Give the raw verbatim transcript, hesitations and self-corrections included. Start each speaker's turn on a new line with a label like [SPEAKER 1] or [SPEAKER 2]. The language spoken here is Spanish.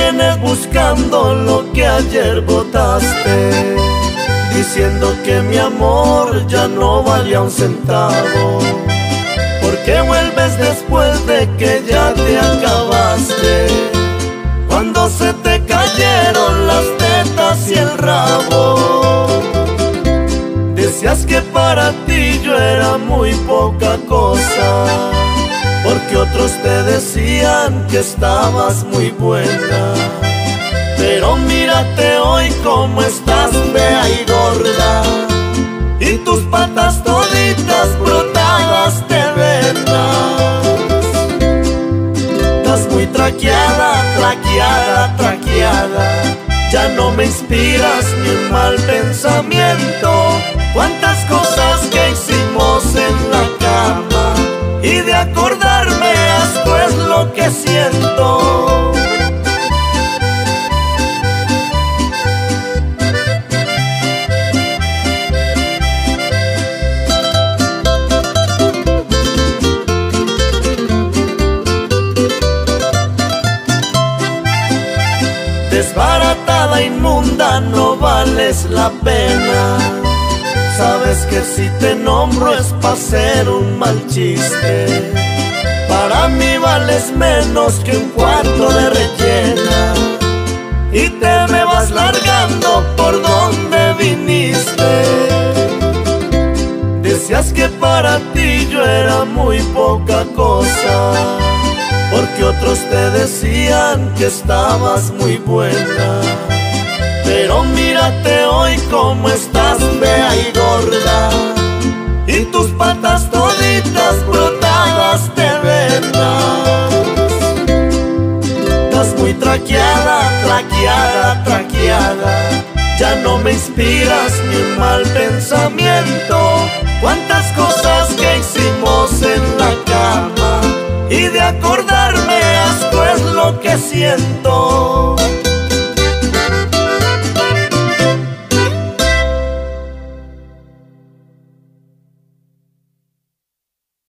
[SPEAKER 1] vienes buscando lo que ayer botaste, diciendo que mi amor ya no valía un centavo. ¿Por qué vuelves después de que ya te acabaste? Cuando se te cayeron las tetas y el rabo, decías que para ti yo era muy poca cosa, porque otros te decían que estabas muy buena. Pero mírate hoy cómo estás fea y gorda, y tus patas toditas brotadas de venas. Estás muy traqueada, traqueada, traqueada, ya no me inspiras ni un mal pensamiento. Cuántas cosas que hicimos en la cama, y de acordarme asco es lo que siento. Desbaratada, inmunda, no vales la pena. Sabes que si te nombro es pa' hacer un mal chiste. Para mí vales menos que un cuarto de rellena, y te me vas largando por donde viniste. Decías que para ti yo era muy poca cosa, porque otros te decían que estabas muy buena. Pero mírate hoy cómo estás fea y gorda, y tus patas toditas brotadas de venas. Estás muy traqueada, traqueada, traqueada, ya no me inspiras ni un mal pensamiento. Cuántas cosas que hicimos en la cama, y de acordarme asco es lo que siento.